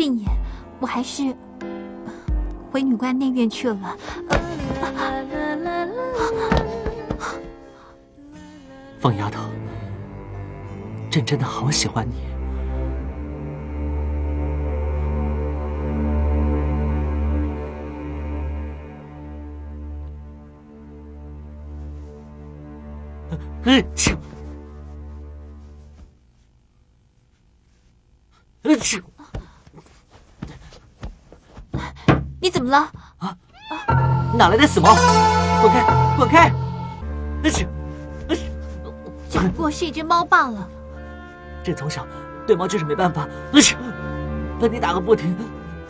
病眼，我还是回女官内院去了。 凤丫头，朕真的好喜欢你。 你怎么了？ 啊！哪来的死猫？滚开！滚开！ 只不过是一只猫罢了。 朕从小对猫就是没办法，把你打个不停。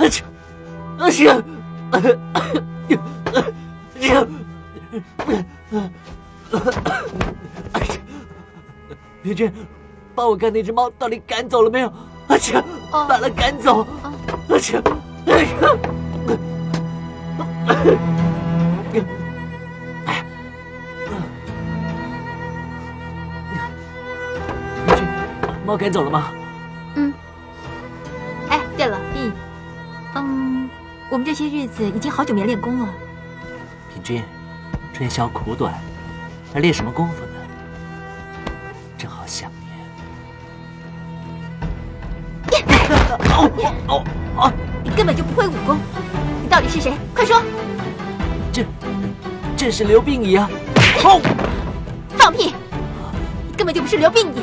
平君，帮我看那只猫到底赶走了没有？把它赶走！平君，猫赶走了吗？ 哎，对了，碧，我们这些日子已经好久没练功了。 平君，春宵苦短，还练什么功夫呢？真好想念。 你根本就不会武功，你到底是谁？快说！ 这是刘病已啊！ 放屁！你根本就不是刘病已。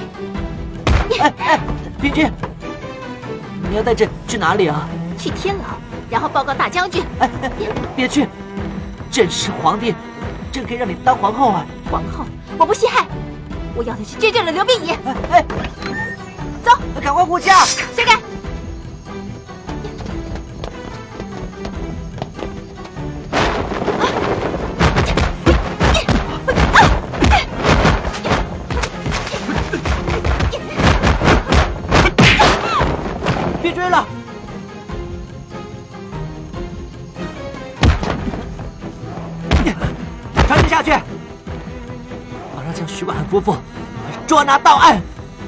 平君，你要带朕去哪里啊？ 去天牢，然后报告大将军。 别去！朕是皇帝，朕可以让你当皇后啊！ 皇后，我不稀罕，我要的是真正的刘病已。走， 赶快护驾！ 闪开！ 别追了！传令下去，马上将徐广汉夫妇捉拿到案。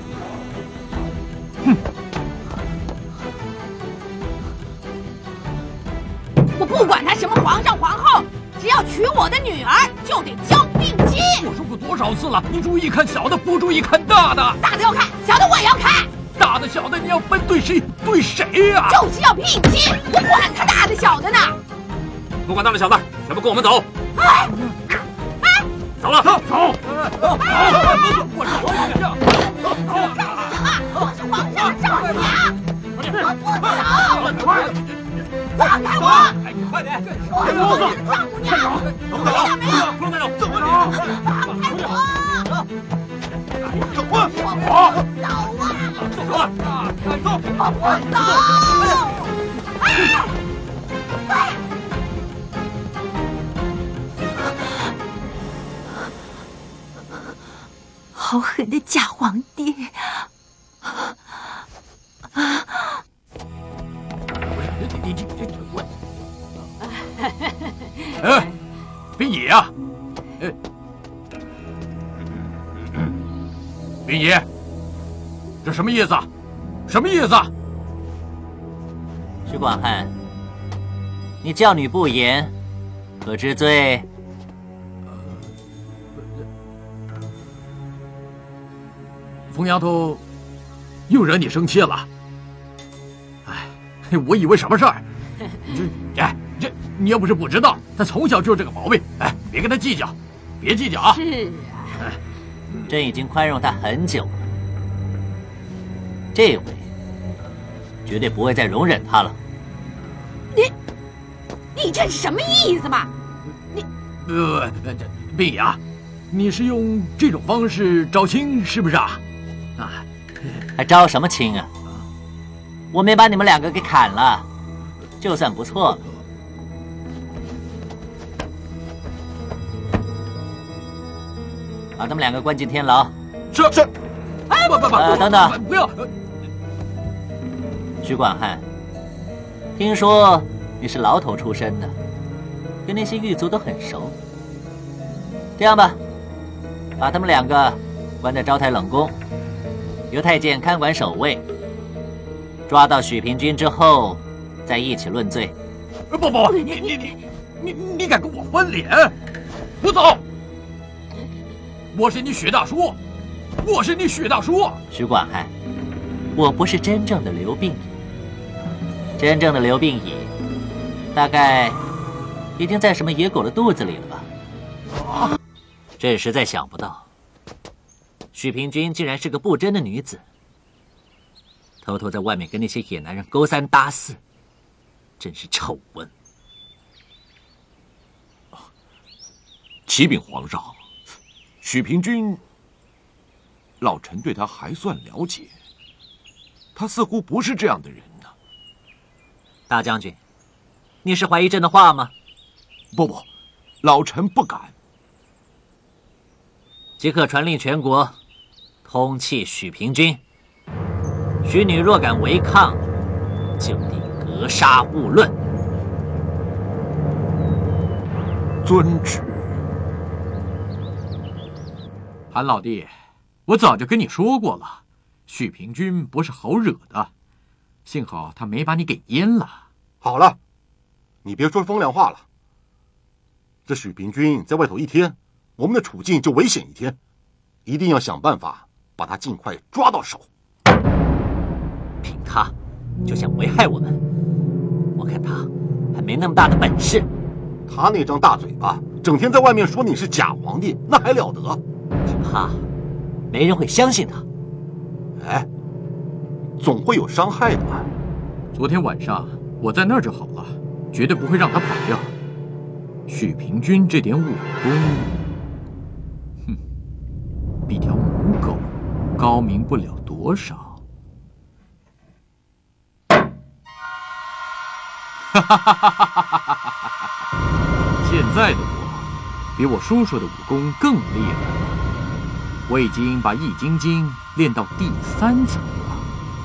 我不管他什么皇上皇后，只要娶我的女儿，就得交聘金。 我说过多少次了，你注意看小的，不注意看大的。 大的要看，小的我也要看。 大的小的你要分对谁？对谁呀？ 就是要聘金，我管他大的小的呢。 不管大的小的，全部跟我们走。 哎， 走了，走。 我是皇上，我是皇上的丈母娘，我不走。放开我！ 快点！ 我是皇上的丈母娘，听到没有？ 不能带走，走！ 放开我！ 走啊！ 我不走啊！ 走啊！ 我不走！ 好狠的假皇帝！ 病已啊！病已，这什么意思？什么意思？ 徐广汉，你教女不严，可知罪？ 疯丫头又惹你生气了。哎，我以为什么事儿？这你要不是不知道，他从小就这个毛病。哎，别跟他计较，别计较啊。 是啊， 朕已经宽容他很久了，这回绝对不会再容忍他了。 你这是什么意思嘛？ 病已啊，你是用这种方式招亲是不是啊？ 还招什么亲啊？我没把你们两个给砍了，就算不错了。把他们两个关进天牢。 是。哎，不， 等等， 不要。 徐广汉，听说你是牢头出身的，跟那些狱卒都很熟。这样吧，把他们两个关在招台冷宫，由太监看管守卫。 抓到许平君之后，再一起论罪。 不，你敢跟我翻脸？不走！我是你许大叔，我是你许大叔。 许广汉，我不是真正的刘病已，真正的刘病已，大概已经在什么野狗的肚子里了吧？朕实在想不到，许平君竟然是个不贞的女子，偷偷在外面跟那些野男人勾三搭四，真是丑闻。 启禀皇上，许平君，老臣对他还算了解，他似乎不是这样的人呢。 大将军，你是怀疑朕的话吗？ 不，老臣不敢。 即刻传令全国，通缉许平君。许女若敢违抗，就地格杀勿论。 遵旨。 韩老弟，我早就跟你说过了，许平君不是好惹的，幸好他没把你给阉了。 好了，你别说风凉话了。这许平君在外头一天，我们的处境就危险一天，一定要想办法把他尽快抓到手。 凭他就想危害我们，我看他还没那么大的本事。 他那张大嘴巴，整天在外面说你是假皇帝，那还了得？ 只怕没人会相信他。 哎，总会有伤害的嘛。 昨天晚上我在那儿就好了，绝对不会让他跑掉。许平君这点武功，哼，比条母狗高明不了多少。现在的我，比我叔叔的武功更厉害了。我已经把易筋经练到第3层了。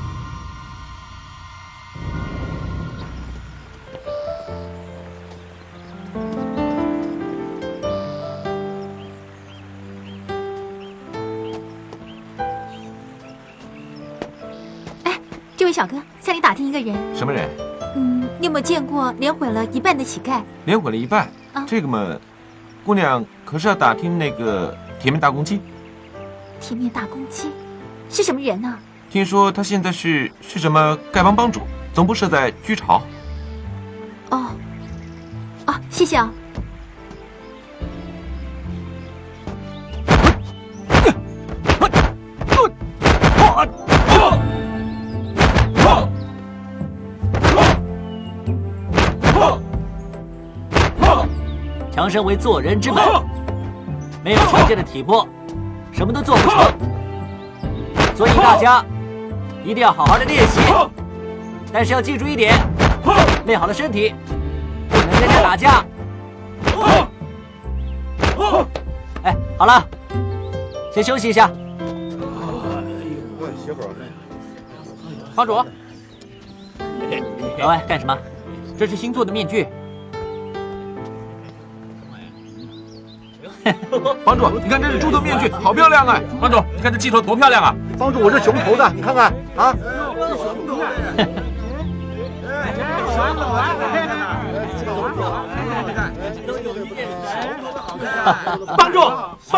哎，这位小哥，向你打听一个人。 什么人？ 你有没有见过脸毁了一半的乞丐？ 脸毁了一半？这个嘛，姑娘可是要打听那个铁面大公鸡。 铁面大公鸡是什么人呢？ 听说他现在是什么丐帮帮主，总部设在居巢。 哦，谢谢啊。 强身为做人之本，没有强健的体魄，什么都做不成。所以大家一定要好好的练习，但是要记住一点，练好了身体，不能跟人家打架。哎，好了，先休息一下。 帮主， 老外干什么？ 这是新做的面具。 帮主，你看这是猪头面具，好漂亮啊！帮主，你看这鸡头多漂亮啊！ 帮主，我是熊头的，你看看啊。 帮主，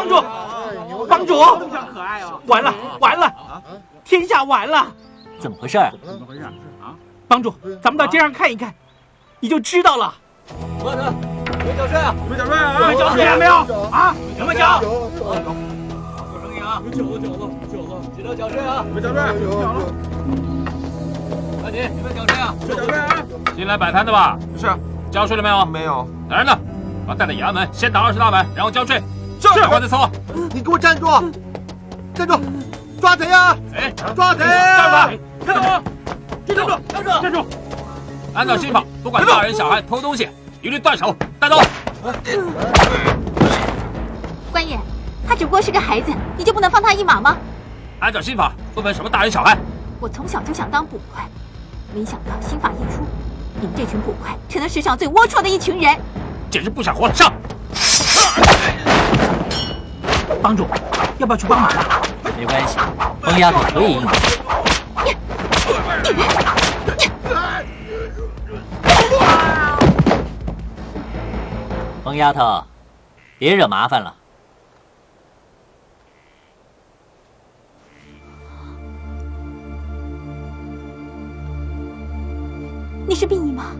完了，天下完了！ 怎么回事啊？ 帮主，咱们到街上看一看，你就知道了。 慢点，有没有缴税啊？ 有没有缴税啊？有没有缴税啊？没有啊？有没有缴？ 做生意啊！有缴了，记得缴税啊！ 有没有缴税？缴了。 赶紧，有没有缴税啊？ 有缴税啊！ 新来摆摊的吧？ 是。 交税了没有？ 没有。 来人呢？把他带到衙门，先打20大板，然后交税。 是。 赶快再走。 你给我站住！站住！抓贼啊！ 哎， 抓贼！ 站住！站住！按照新法，不管大人小孩偷东西，一律断手带走。 官爷，他只不过是个孩子，你就不能放他一马吗？ 按照新法，不分什么大人小孩。 我从小就想当捕快，没想到新法一出，你们这群捕快成了世上最龌龊的一群人， 简直不想活了！上！ 帮主，要不要去帮忙？ 没关系，疯丫头可以应付。 疯丫头，别惹麻烦了。 你是病姨吗？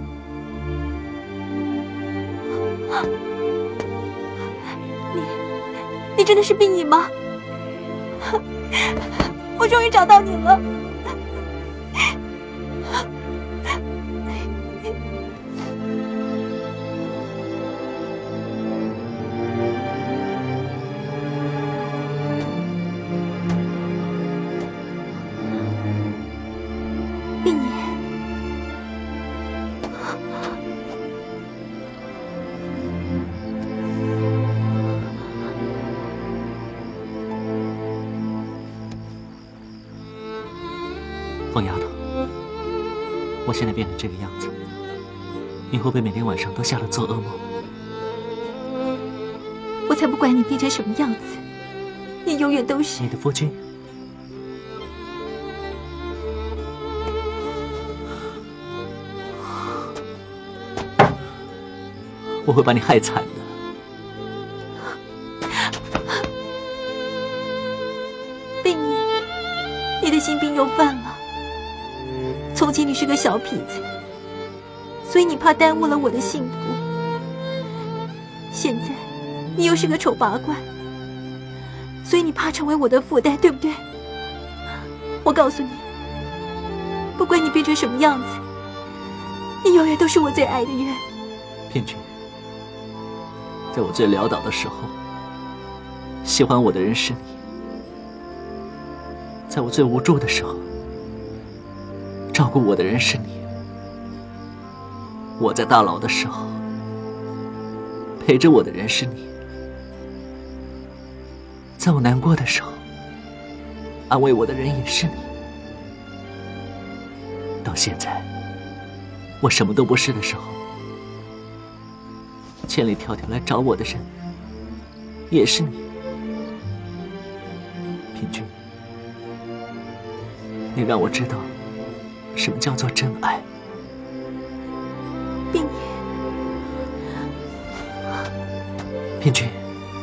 你真的是病姨吗？我终于找到你了。病姨， 疯丫头，我现在变成这个样子，你会不会每天晚上都吓得做噩梦？ 我才不管你变成什么样子，你永远都是你的夫君。我会把你害惨的。 病姨，你的心病又犯了。从前你是个小痞子，所以你怕耽误了我的幸福。现在你又是个丑八怪，所以你怕成为我的负担，对不对？我告诉你，不管你变成什么样子，你永远都是我最爱的人。 骗君，在我最潦倒的时候，喜欢我的人是你；在我最无助的时候，照顾我的人是你。我在大牢的时候，陪着我的人是你；在我难过的时候，安慰我的人也是你。到现在，我什么都不是的时候，千里迢迢来找我的人也是你。平君，你让我知道什么叫做真爱。 病姨， 平君，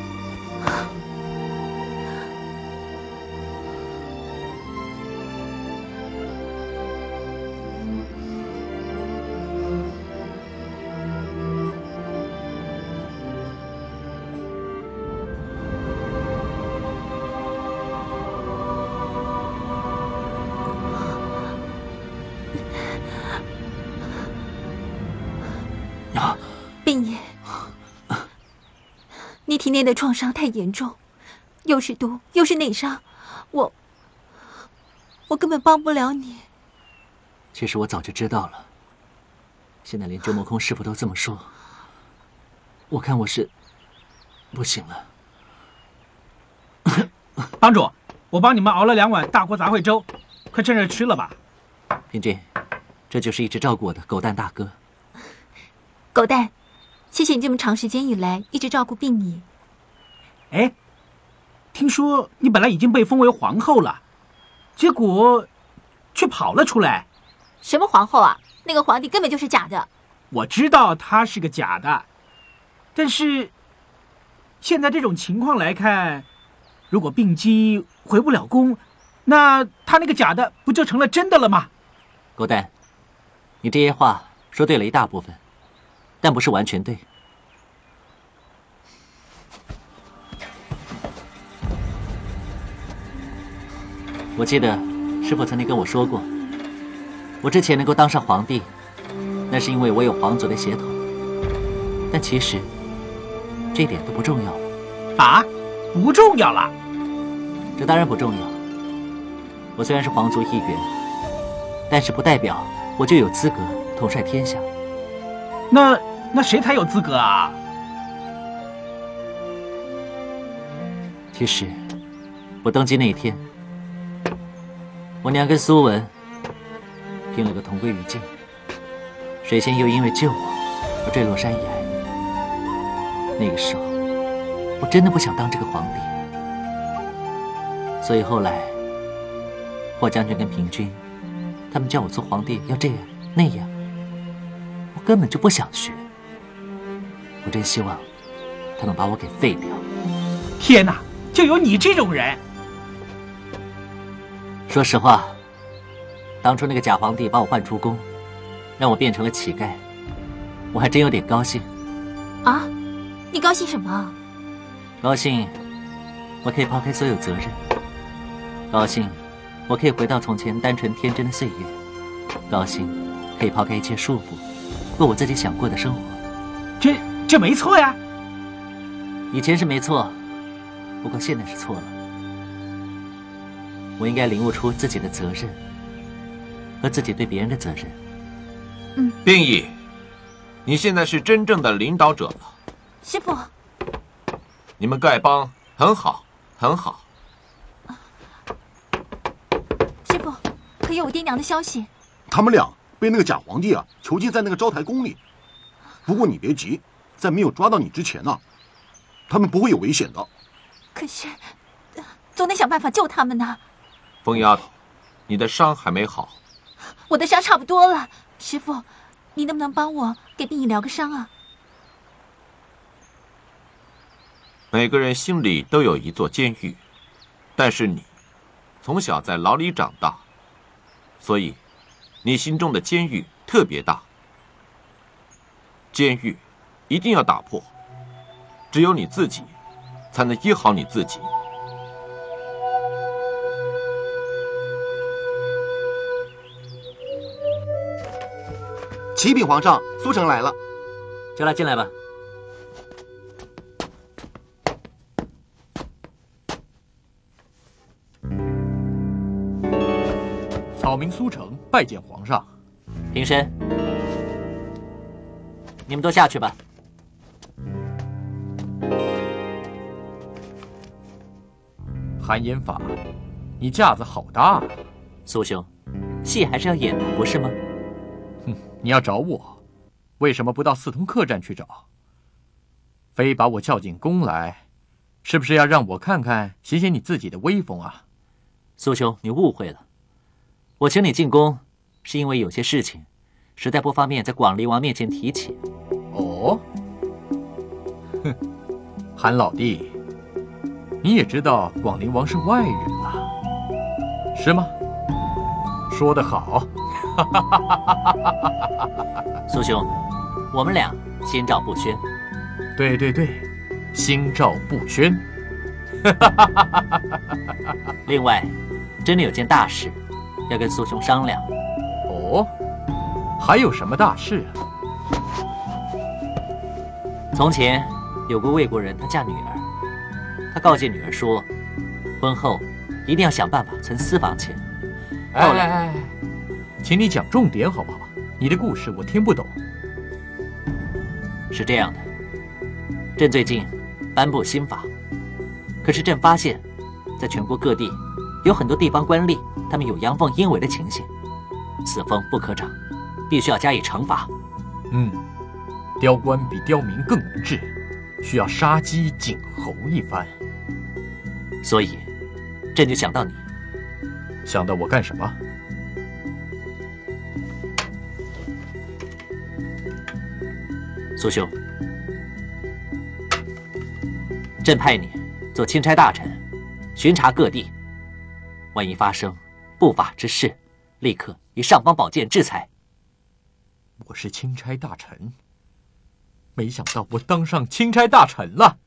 病姨，你体内的创伤太严重，又是毒又是内伤，我根本帮不了你。 其实我早就知道了，现在连周末空师傅都这么说，我看我是不行了。 帮主，我帮你们熬了2碗大锅杂烩粥，快趁热吃了吧。 平君，这就是一直照顾我的狗蛋大哥。 狗蛋，谢谢你这么长时间以来一直照顾病姨。 哎，听说你本来已经被封为皇后了，结果却跑了出来。 什么皇后啊？那个皇帝根本就是假的。 我知道他是个假的，但是现在这种情况来看，如果病姬回不了宫，那他那个假的不就成了真的了吗？ 狗蛋，你这些话说对了一大部分，但不是完全对。我记得师父曾经跟我说过，我之前能够当上皇帝，那是因为我有皇族的血统。但其实这一点都不重要了。 啊？不重要了？ 这当然不重要。我虽然是皇族一员，但是不代表我就有资格统帅天下。 那谁才有资格啊？ 其实我登基那一天，我娘跟苏文拼了个同归于尽，水仙又因为救我而坠落山崖。那个时候我真的不想当这个皇帝，所以后来霍将军跟平君他们叫我做皇帝要这样那样，我根本就不想学。我真希望他能把我给废掉。 天哪，就有你这种人！ 说实话，当初那个假皇帝把我换出宫，让我变成了乞丐，我还真有点高兴。 啊，你高兴什么？ 高兴，我可以抛开所有责任；高兴，我可以回到从前单纯天真的岁月；高兴，可以抛开一切束缚，过我自己想过的生活。 这没错呀。 以前是没错，不过现在是错了。我应该领悟出自己的责任和自己对别人的责任。 病役，你现在是真正的领导者了。 师父， 你们丐帮很好，很好。 师父，可有我爹娘的消息？ 他们俩被那个假皇帝囚禁在那个招台宫里。不过你别急，在没有抓到你之前他们不会有危险的。 可是，总得想办法救他们呢。 疯丫头，你的伤还没好。 我的伤差不多了，师父，你能不能帮我给病役疗个伤啊？ 每个人心里都有一座监狱，但是你从小在牢里长大，所以你心中的监狱特别大。监狱一定要打破，只有你自己才能医好你自己。 启禀皇上，苏城来了。 叫他进来吧。 草民苏城拜见皇上。 平身。你们都下去吧。 韩延法，你架子好大啊！ 苏兄，戏还是要演的，不是吗？ 你要找我，为什么不到四通客栈去找？非把我叫进宫来，是不是要让我看看显显你自己的威风啊？ 苏兄，你误会了，我请你进宫，是因为有些事情实在不方便在广陵王面前提起。 哦，韩老弟，你也知道广陵王是外人了，是吗？说得好。 苏兄，我们俩心照不宣。 对对对，心照不宣。 另外，真的有件大事要跟苏兄商量。 哦，还有什么大事啊？ 从前有个魏国人，他嫁女儿，他告诫女儿说，婚后一定要想办法存私房钱。后来， 请你讲重点好不好？你的故事我听不懂。 是这样的，朕最近颁布新法，可是朕发现，在全国各地有很多地方官吏，他们有阳奉阴违的情形，此风不可长，必须要加以惩罚。 刁官比刁民更能治，需要杀鸡儆猴一番。 所以，朕就想到你。 想到我干什么？ 苏兄，朕派你做钦差大臣，巡查各地，万一发生不法之事，立刻以尚方宝剑制裁。 我是钦差大臣，没想到我当上钦差大臣了。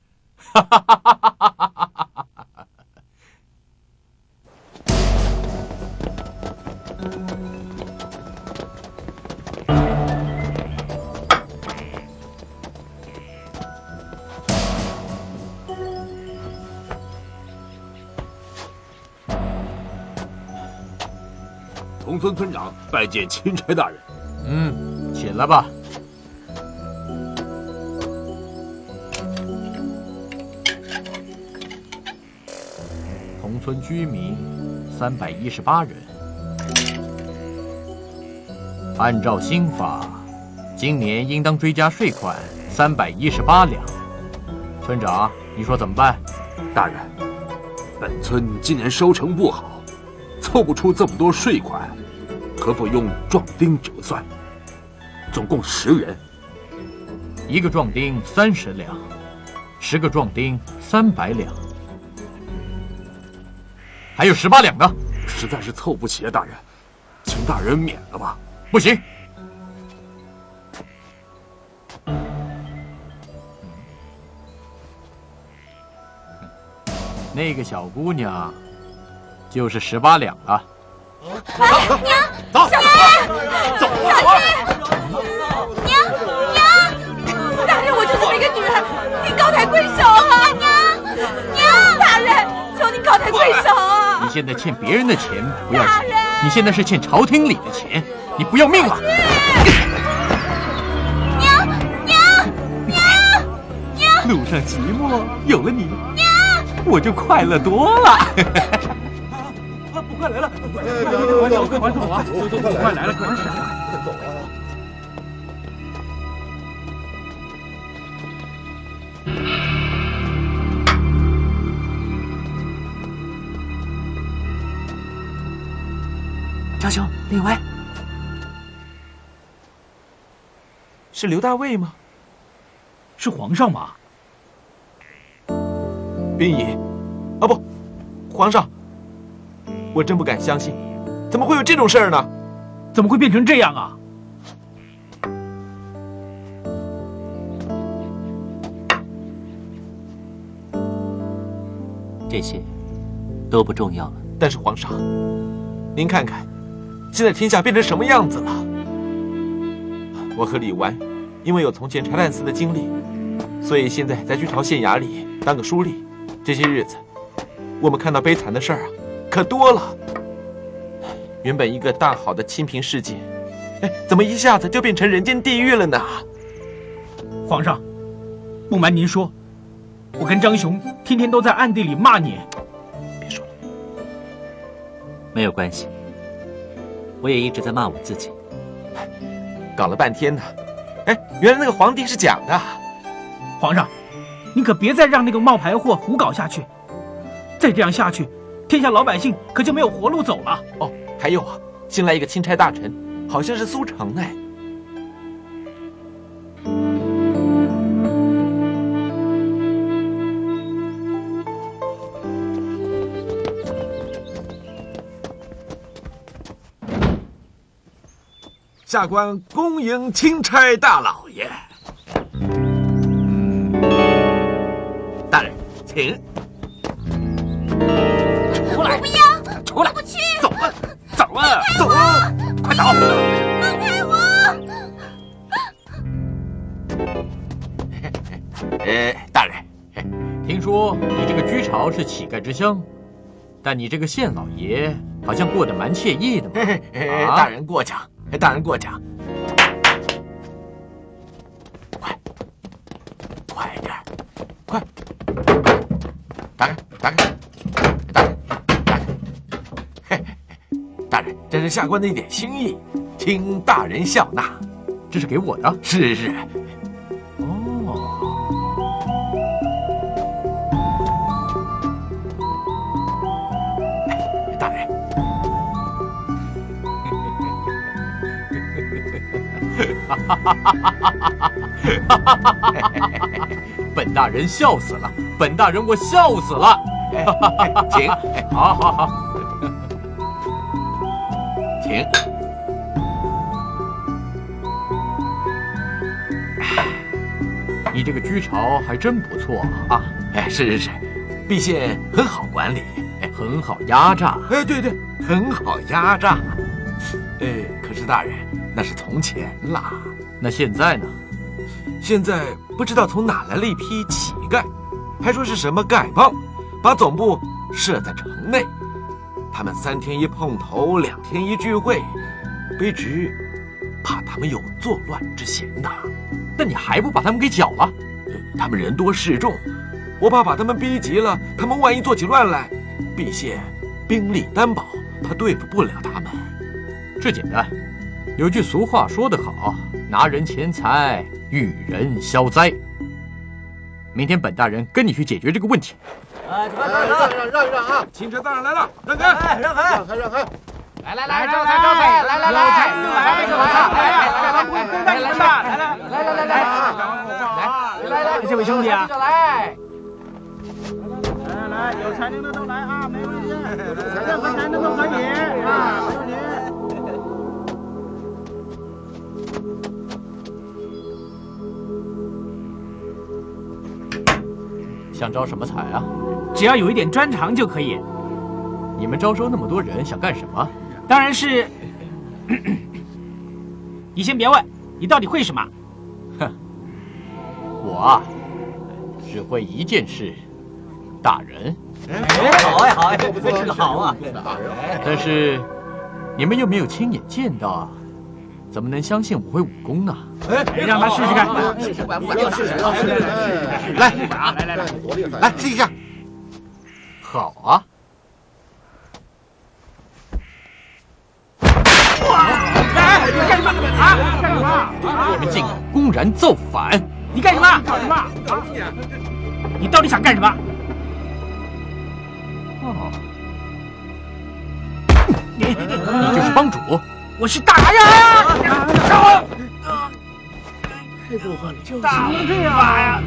同村村长拜见钦差大人。 起来吧。同村居民318人，按照新法，今年应当追加税款318两。村长，你说怎么办？ 大人，本村今年收成不好，凑不出这么多税款，可否用壮丁折算？总共10元。 一个壮丁30两， 10个壮丁300两，还有18两呢。 实在是凑不齐啊，大人，请大人免了吧。 不行。那个小姑娘就是18两了。 娘， 走， 小走，走， 娘，大人，我就这么一个女儿，你高抬贵手啊！娘，大人，求您高抬贵手啊！ 你现在欠别人的钱不要紧，你现在是欠朝廷里的钱，你不要命了？ 娘， 路上寂寞，有了你，我就快乐多了。 快来了，快走啊！快来了，快闪啊！ 走啊！ 张兄，另外是刘大尉吗？ 是皇上吗？ 兵乙，啊不，皇上，我真不敢相信，怎么会有这种事儿呢？ 怎么会变成这样啊？ 这些都不重要了。 但是皇上，您看看，现在天下变成什么样子了？我和李纨，因为有从前拆弹寺的经历，所以现在在巨朝县衙里当个书吏。这些日子，我们看到悲惨的事儿啊，可多了。原本一个大好的清平世界，怎么一下子就变成人间地狱了呢？ 皇上，不瞒您说，我跟张雄天天都在暗地里骂你。 别说了， 没有关系，我也一直在骂我自己。 搞了半天呢，原来那个皇帝是假的。 皇上，你可别再让那个冒牌货胡搞下去，再这样下去，天下老百姓可就没有活路走了。 哦，还有啊，新来一个钦差大臣，好像是苏成哎。 下官恭迎钦差大老爷。大人，请。出来！ 我不要， 出来！ 我不去， 走啊！走啊！走啊！快走！ 放开我！ 大人， 听说你这个居巢是乞丐之乡，但你这个县老爷好像过得蛮惬意的嘛。 大人过奖，大人过奖。快点，快！打开，打开，打开，打开！大人，这是下官的一点心意，请大人笑纳。 这是给我的？ 是是。大人， 本大人笑死了，本大人我笑死了。 请， 好好好， 请。 你这个居巢还真不错啊！ 是是是，毕县很好管理， 很好压榨。 对对，很好压榨。可是大人，那是从前啦。 那现在呢？ 现在不知道从哪来了一批乞丐，还说是什么丐帮，把总部设在城内。他们3天一碰头，2天一聚会，卑职怕他们有作乱之嫌呐。 那你还不把他们给剿了？ 他们人多势众，我怕把他们逼急了，他们万一做起乱来，毕县兵力单薄，怕对付不了他们。 这简单，有句俗话说得好，拿人钱财，遇人消灾。明天本大人跟你去解决这个问题。 让一让啊！ 钦差大人来了，让开！ 让开！ 来，招财，来，有财运来，有财，不用带你们的，来，这位兄弟啊， 分男的都可以啊，没问题。 想招什么财啊？ 只要有一点专长就可以。 你们招收那么多人，想干什么？ 当然是，你先别问，你到底会什么？ 哼，我啊，只会一件事，打人。 好哎，好哎，这个好啊。 但是你们又没有亲眼见到，怎么能相信我会武功呢？ 让他试试看。 来试一下。 好啊。 你干什么啊？干什么？ 你们竟敢公然造反！ 你干什么？搞什么？啊！你到底想干什么？ 哦，你就是帮主？ 我是大呀！让我！太过分了！大法呀！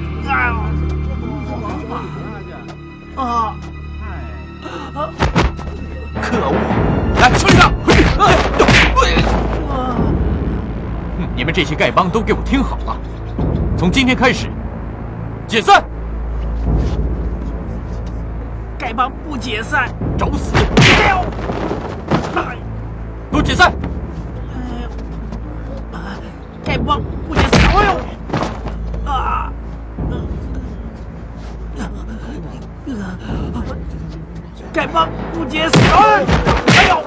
啊！ 可恶！来，手里上！ 你们这些丐帮都给我听好了，从今天开始解散！ 丐帮不解散， 找死！都解散！ 丐帮不解散！哎呦！啊！丐帮不解散！哎呦！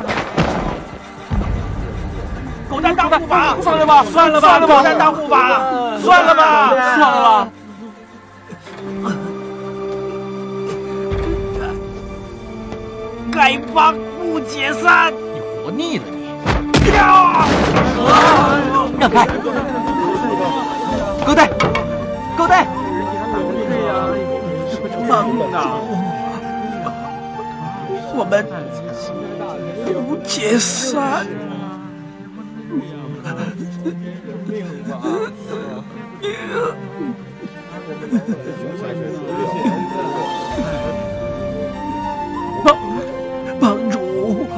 狗蛋大护法，算了吧，算了吧，狗蛋大护法，算了吧，算了吧。丐帮不解散， 你活腻了你！ 让开！狗带，狗带！ 我们不解散。帮主，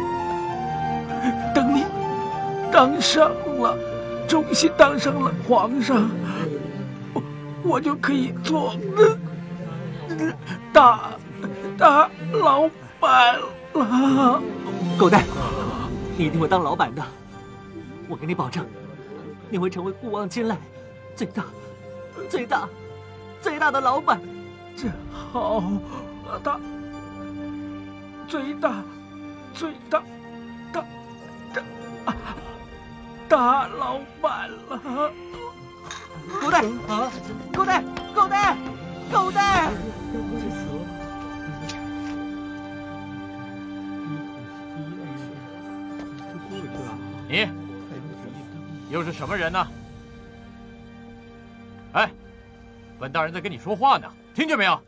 等你当上了，忠心当上了皇上，我就可以做大老板了。 狗蛋，你一定会当老板的，我给你保证，你会成为古往今来最大的老板。 这好，大老板了。 狗带啊！狗带！狗带！狗带！ 你又是什么人呢？哎，本大人在跟你说话呢，听见没有？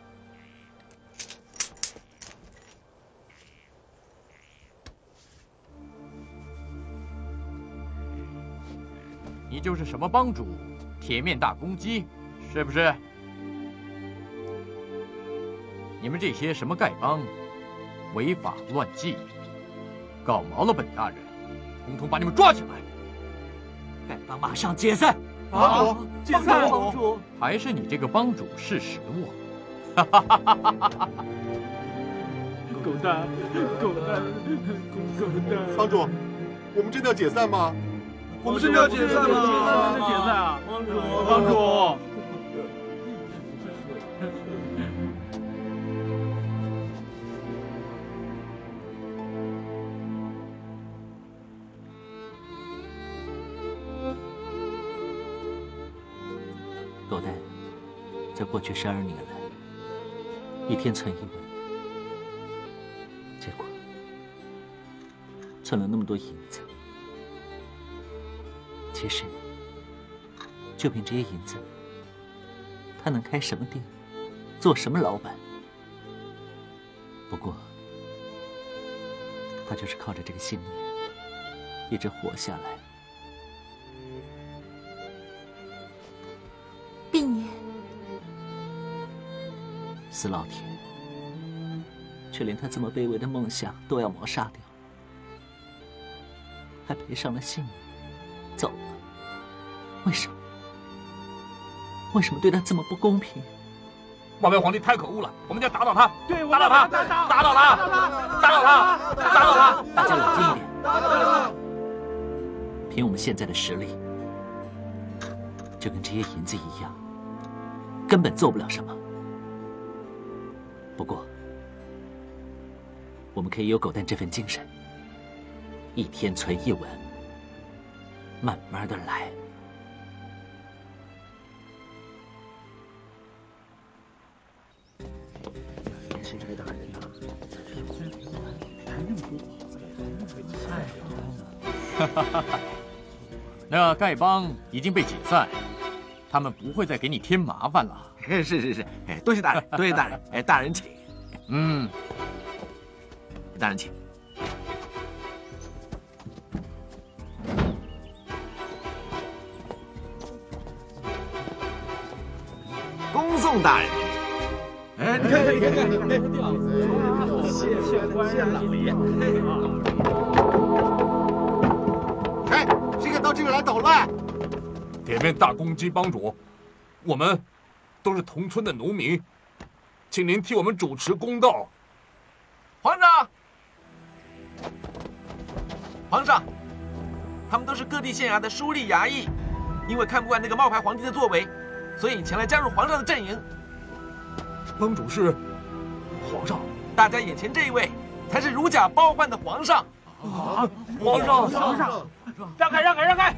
你就是什么帮主，铁面大公鸡，是不是？你们这些什么丐帮，违法乱纪，搞毛了本大人，统统把你们抓起来！ 丐帮马上解散！ 帮主， 解散！帮主， 还是你这个帮主识时务？ 狗蛋， 帮主，我们真的要解散吗？ 我们真的要解散吗？ 解散啊！帮主， 狗蛋，这过去12年来，一天存1文，结果存了那么多银子。其实，就凭这些银子，他能开什么店，做什么老板？不过，他就是靠着这个信念，一直活下来。 病爷， 死老天， 却连他这么卑微的梦想都要谋杀掉，还赔上了性命，走了。为什么？为什么对他这么不公平？ 冒牌皇帝太可恶了，我们要打倒他！ 对， 打倒他！打倒他！打倒他！打倒他！ 大家冷静一点。凭我们现在的实力，就跟这些银子一样，根本做不了什么。不过，我们可以有狗蛋这份精神，一天存一文，慢慢的来。 那丐帮已经被解散，他们不会再给你添麻烦了。 是，多谢大人，多谢大人，大人请。大人请。恭送大人。你看，谢老爷。 谁敢到这里来捣乱？ 铁面大公鸡帮主，我们都是同村的农民，请您替我们主持公道。 皇上，他们都是各地县衙的书吏衙役，因为看不惯那个冒牌皇帝的作为，所以前来加入皇上的阵营。 帮主是皇上， 大家眼前这一位才是如假包换的皇上。 皇上， 让开！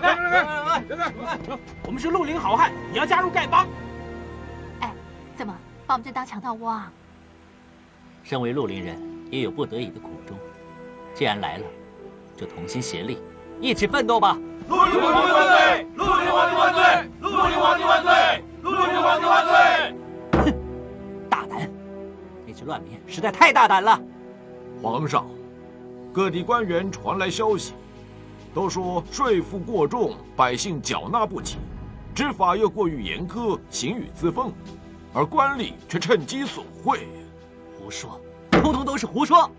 我们是绿林好汉，你要加入丐帮？ 哎，怎么把我们这当强盗窝啊？ 身为绿林人，也有不得已的苦衷。既然来了，就同心协力，一起奋斗吧！ 绿林皇帝万岁！绿林皇帝万岁！绿林皇帝万岁！绿林皇帝万岁！ 哼，大胆！那群乱民实在太大胆了。 皇上，各地官员传来消息，都说税赋过重，百姓缴纳不起，执法又过于严苛，行雨自封，而官吏却趁机索贿。 胡说，通通都是胡说！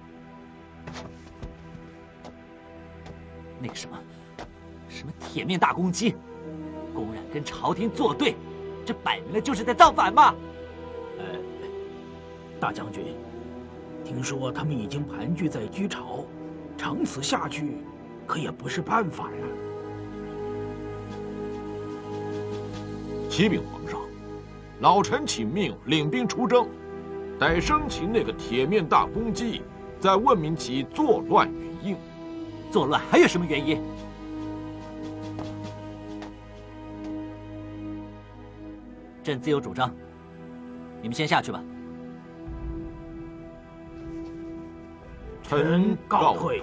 那个什么铁面大公鸡，公然跟朝廷作对，这摆明了就是在造反嘛！ 大将军，听说他们已经盘踞在居巢，长此下去，可也不是办法呀。 启禀皇上，老臣请命领兵出征，待生擒那个铁面大公鸡，再问明其作乱原因。 作乱还有什么原因？朕自有主张，你们先下去吧。 臣告退。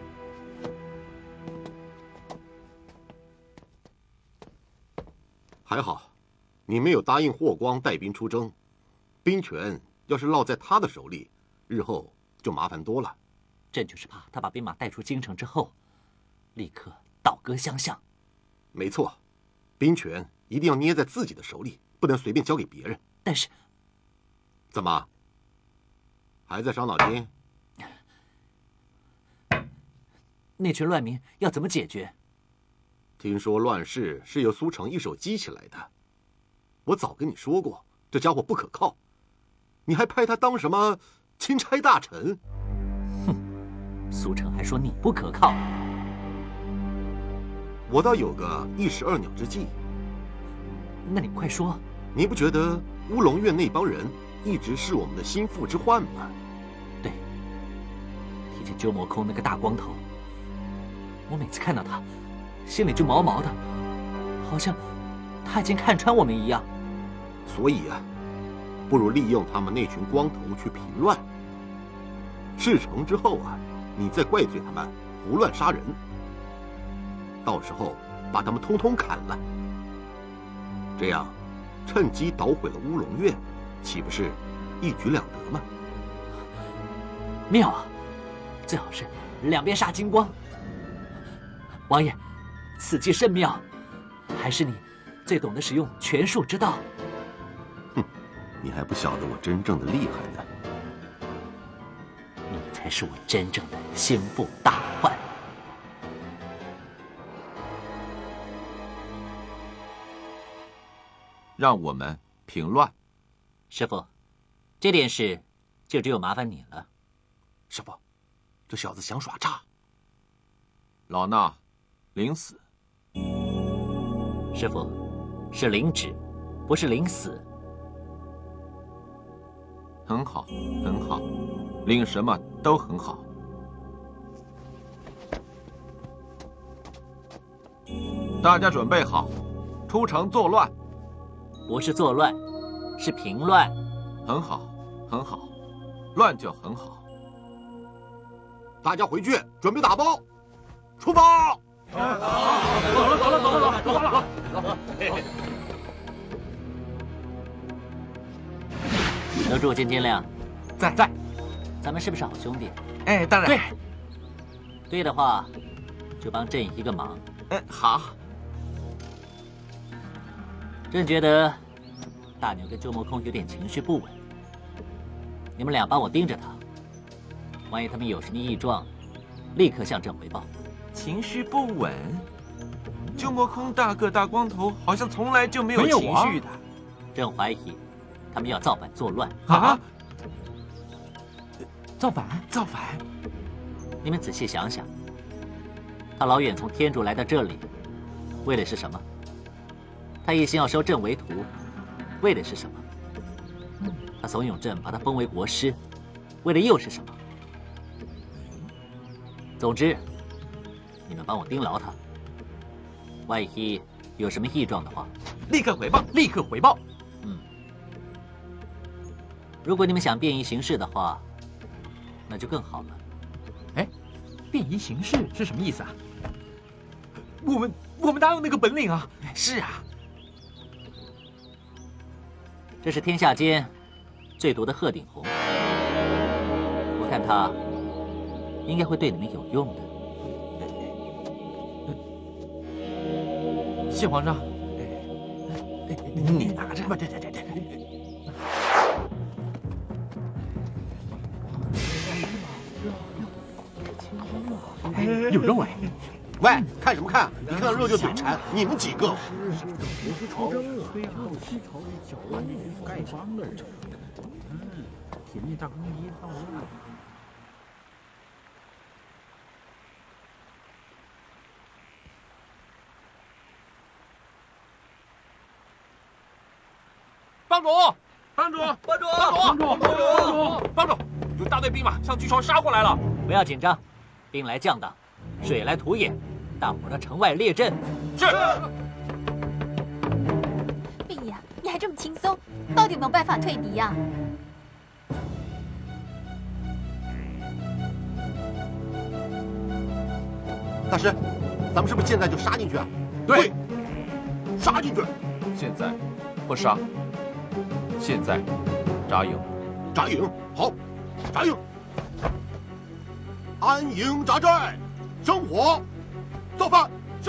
还好，你没有答应霍光带兵出征，兵权要是落在他的手里，日后就麻烦多了。 朕就是怕他把兵马带出京城之后，立刻倒戈相向。 没错，兵权一定要捏在自己的手里，不能随便交给别人。 但是， 怎么还在伤脑筋？ 那群乱民要怎么解决？ 听说乱世是由苏成一手激起来的，我早跟你说过，这家伙不可靠，你还派他当什么钦差大臣？ 哼，苏成还说你不可靠。 我倒有个一石二鸟之计。 那你快说。 你不觉得乌龙院那帮人一直是我们的心腹之患吗？ 对，提起鸠摩空那个大光头，我每次看到他，心里就毛毛的，好像他已经看穿我们一样。 所以啊，不如利用他们那群光头去平乱。事成之后啊，你再怪罪他们胡乱杀人，到时候把他们通通砍了，这样趁机捣毁了乌龙院，岂不是一举两得吗？ 妙啊！最好是两边杀精光。王爷，此计甚妙，还是你最懂得使用权术之道。 哼，你还不晓得我真正的厉害呢。 才是我真正的心腹大患。 让我们平乱。 师傅，这件事就只有麻烦你了。 师傅，这小子想耍诈。 老衲临死。 师傅，是领旨，不是领死。 很好，很好，领什么都很好。大家准备好，出城作乱。 不是作乱，是平乱。 很好，很好，乱就很好。 大家回去准备打包，出发。 走了。 楼主金天亮， 在。 咱们是不是好兄弟？ 哎，当然。 对的话，就帮朕一个忙。 好。 朕觉得大牛跟周魔空有点情绪不稳，你们俩帮我盯着他，万一他们有什么异状，立刻向朕回报。 情绪不稳？鸠摩空大个大光头好像从来就没有情绪的。 朕怀疑他们要造反作乱。 啊？ 造反？ 你们仔细想想，他老远从天竺来到这里，为的是什么？他一心要收朕为徒，为的是什么？他怂恿朕把他封为国师，为的又是什么？总之，你们帮我盯牢他，万一有什么异状的话， 立刻回报。 如果你们想便宜行事的话，那就更好了。 哎，便宜行事是什么意思啊？我们哪有那个本领啊？ 是啊。 这是天下间最毒的鹤顶红，我看它应该会对你们有用的。谢皇上， 你拿着。 有肉哎！ 喂，看什么看？一看到肉就嘴馋，你们几个？ 帮主，有大队兵马向巨巢杀过来了！ 不要紧张，兵来将挡，水来土掩，大伙让城外列阵。 是。 病爷，你还这么轻松，到底有没有办法退敌呀？ 大师，咱们是不是现在就杀进去啊？ 对， 杀进去。 现在不杀，现在扎营。 扎营，好，扎营。安营扎寨，生火，造饭。 是。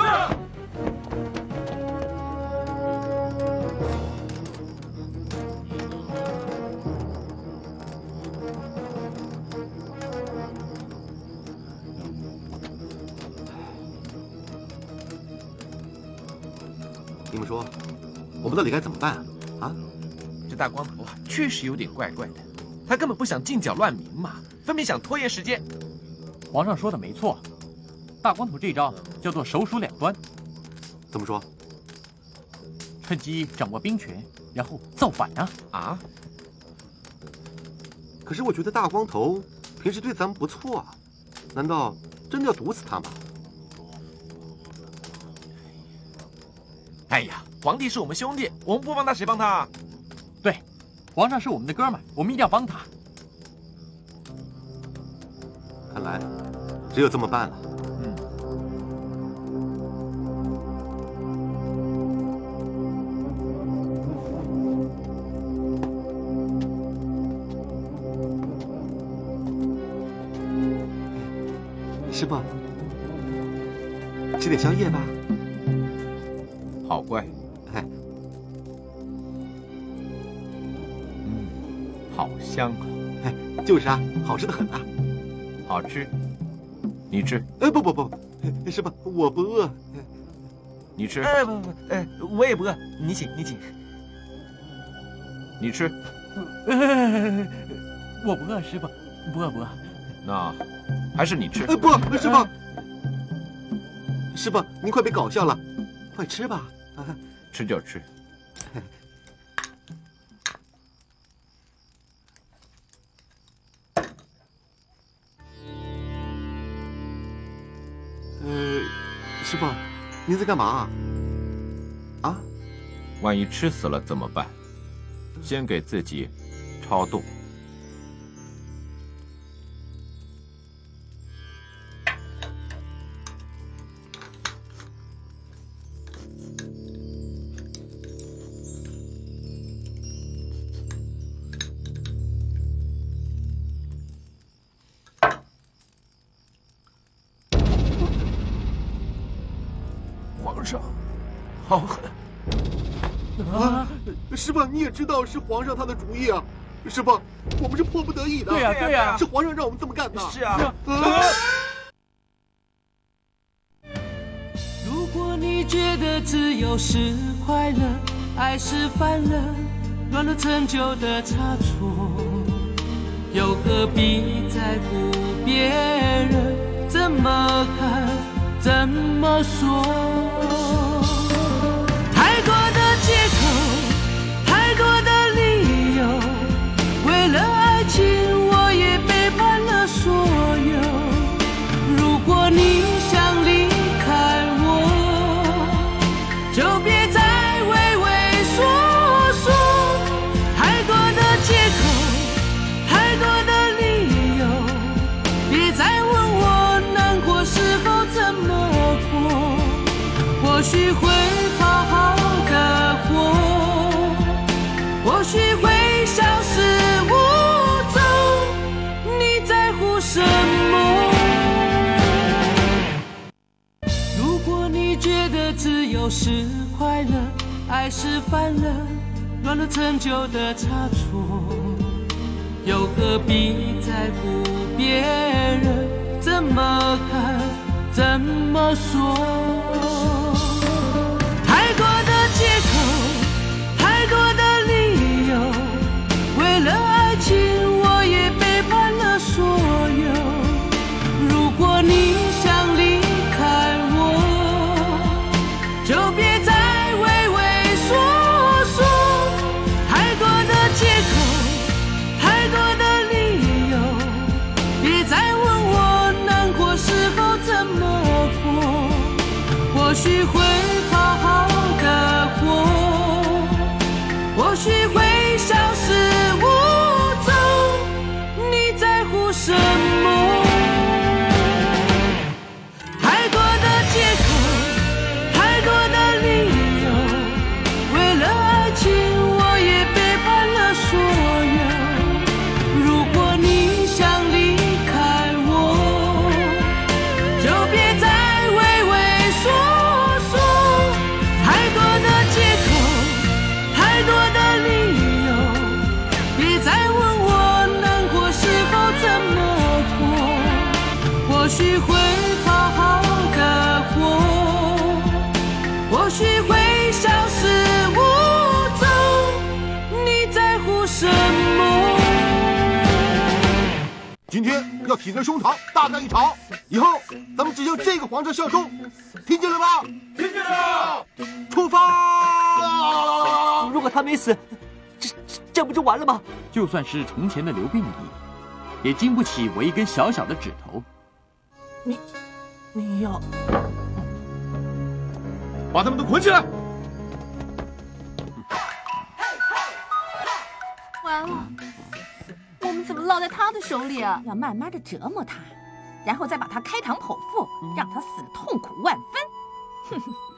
你们说，我们到底该怎么办啊？啊？ 这大光头啊，确实有点怪怪的。他根本不想进剿乱民嘛，分明想拖延时间。 皇上说的没错，大光头这招叫做手鼠两端。 怎么说？ 趁机掌握兵权，然后造反啊！ 啊？ 可是我觉得大光头平时对咱们不错啊，难道真的要毒死他吗？ 哎呀，皇帝是我们兄弟，我们不帮他谁帮他啊？ 对，皇上是我们的哥们儿，我们一定要帮他。 看来只有这么办了。师傅，吃点宵夜吧。 好乖。 哎， 好香啊！ 哎，就是啊，好吃的很啊。 好吃。你吃。 不，师傅，我不饿。 你吃。 不，我也不饿。你请。 你吃。 我不饿，师傅，不饿。 那还是你吃。 不，师傅，师傅，您快别搞笑了，快吃吧。 吃就吃。 师傅，您在干嘛？啊？ 万一吃死了怎么办？先给自己超度。 皇上，好狠！ 啊，师傅，你也知道是皇上他的主意啊。师傅，我们是迫不得已的。 对呀， 是皇上让我们这么干的。 是啊。 如果你觉得自由是快乐，爱是烦了，乱了陈旧的差错，又何必在乎别人怎么看？怎么说？太多的借口，太多的理由，为了爱情，我也背叛了所有。如果你想离开我，就别再畏畏缩缩。太多的借口，太多的理由，别再问我难过时候怎么过，或许会好好的活，或许会消失无踪，你在乎什么？如果你觉得自由是快乐，爱是烦了，乱了陈旧的差错，又何必在乎别人怎么看？怎么说？太多的借口，太多的理由，为了爱情，我也背叛了所有。如果你想离开我，就别再畏畏缩缩。太多的借口，太多的理由，别再问我难过时候怎么过，或许会好好的活，或许会消失无踪，你在乎什么？太多的借口，太多的理由，为了爱情，我也背叛了所有。如果你想离开我，就别再畏畏缩缩。太多的借口，太多的理由，别再问我难过时候怎么过，或许会好好的活，或许会消失无踪，你在乎什么？ 今天要挺着胸膛大干一场，以后咱们只向这个皇上效忠，听见了吗？听见了。出发！ 如果他没死，这不就完了吗？ 就算是从前的刘病已，也经不起我一根小小的指头。 你要把他们都捆起来！ 完了，我们怎么落在他的手里啊？ 要慢慢的折磨他，然后再把他开膛剖腹，让他死得痛苦万分。哼哼。